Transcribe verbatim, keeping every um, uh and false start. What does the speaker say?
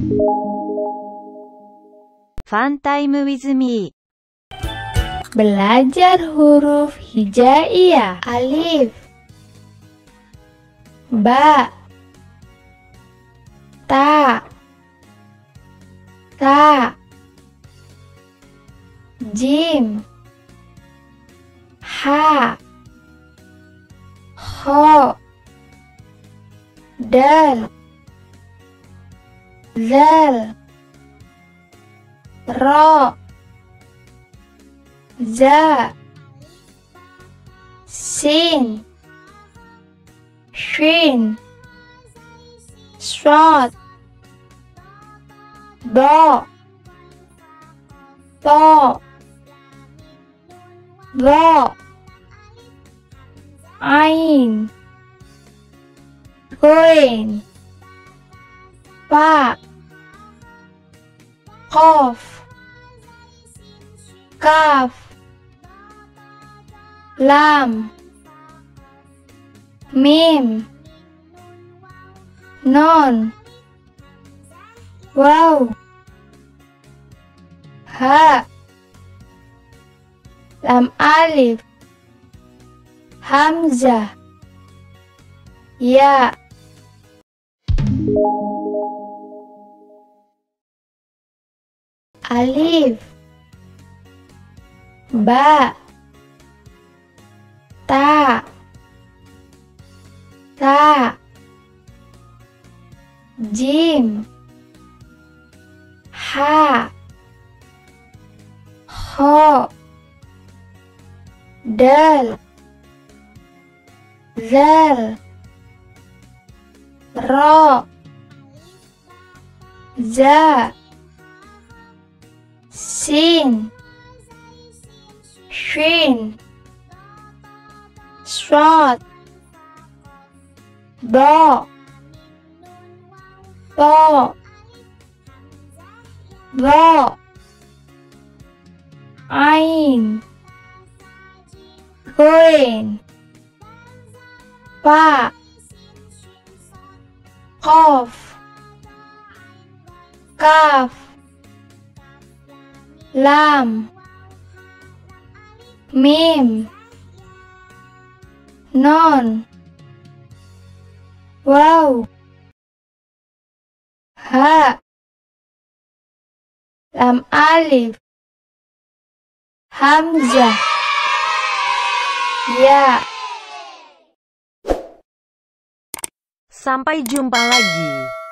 Fun time with me. Belajar huruf hijaiyah. Alif, ba, ta, ta, jim, ha, ho, dal, zal, ro, za, sin, shin, shad, ba, ta, ba, ain, ghain, ba, qaf, kaf, lam, mim, nun, waw, ha, lam alif, hamzah, ya. Alif, ba, ta, ta, jim, ha, ho, dal, zal, ro, za, sin, shin, shad, ba, ta, ba, ain, ghain, ba, qaf, kaf, lam, mim, nun, waw, ha, lam alif, hamzah, ya. Sampai jumpa lagi.